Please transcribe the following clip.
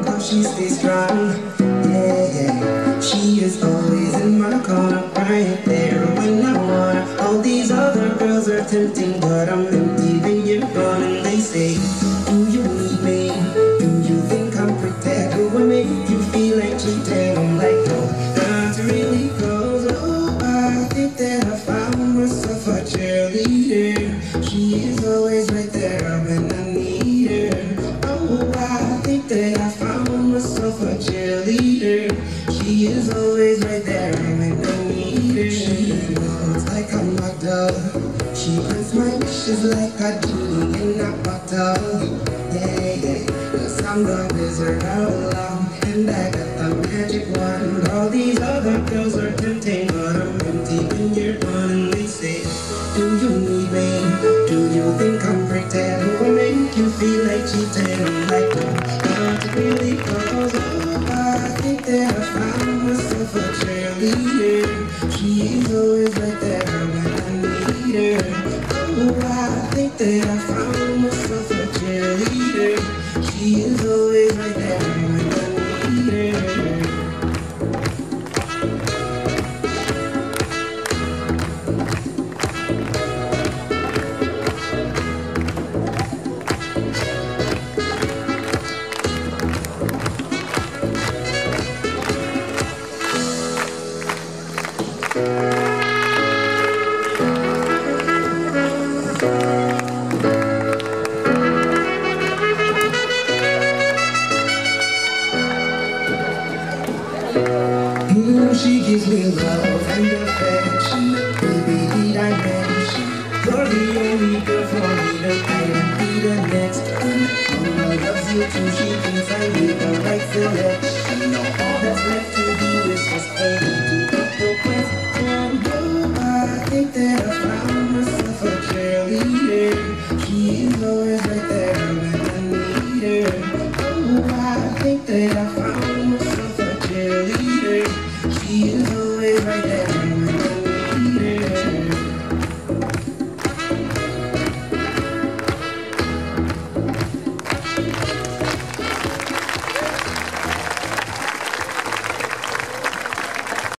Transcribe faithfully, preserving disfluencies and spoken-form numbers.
how she stays strong. Yeah, yeah. She is always in my corner, right there when I want her. All these other girls are tempting, but I'm empty when you're gone. And they say, do you need me? Do you think I'm pretend? Do I make you feel like cheating? I'm like, no, not really, cause oh, I think that I found myself a cheerleader. She is always right there when I need her. Oh, I think that I found myself a cheerleader. She is always right there when I need her. She knows like I'm locked up. She grants my wishes like a genie in a bottle. Yeah, yeah, cause I'm the wizard all along, and I got the magic wand. All these other girls are tempting, but I'm empty when you're gone. And they say, do you need me? Do you think I'm pretend? Do I make you feel like cheating? I'm like, no, not really, cause oh, I think that I found myself a cheerleader. She is always right there when I need her. Oh, I think that I found myself a cheerleader. She is always right there when I need her. Mm, she gives me love and affection. Baby, need I mention? You're the only girl for me to I don't be the next one. Mama loves you too, she thinks I made the right selection. Now all that's left to do is just wait to get the question. Oh, I think that I found myself a cheerleader. She is always right there when I need her. Oh, I think that I found